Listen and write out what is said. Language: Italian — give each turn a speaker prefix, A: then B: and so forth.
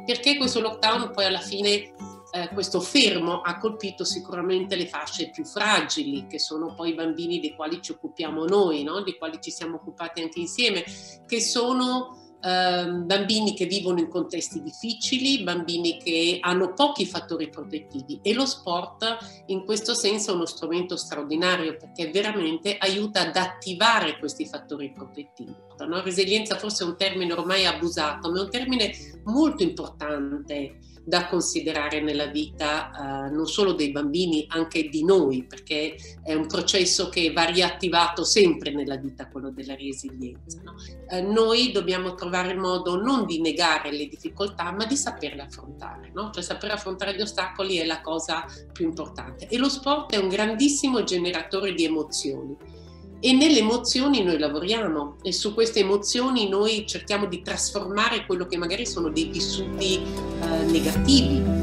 A: perché questo lockdown poi alla fine, questo fermo ha colpito sicuramente le fasce più fragili, che sono poi i bambini dei quali ci occupiamo noi, no? Dei quali ci siamo occupati anche insieme, che sono bambini che vivono in contesti difficili, bambini che hanno pochi fattori protettivi, e lo sport in questo senso è uno strumento straordinario, perché veramente aiuta ad attivare questi fattori protettivi. No? Resilienza forse è un termine ormai abusato, ma è un termine molto importante da considerare nella vita non solo dei bambini, anche di noi, perché è un processo che va riattivato sempre nella vita, quello della resilienza. No? Noi dobbiamo trovare il modo non di negare le difficoltà, ma di saperle affrontare. No? Cioè saper affrontare gli ostacoli è la cosa più importante. E lo sport è un grandissimo generatore di emozioni. E nelle emozioni noi lavoriamo, e su queste emozioni noi cerchiamo di trasformare quello che magari sono dei vissuti negativi.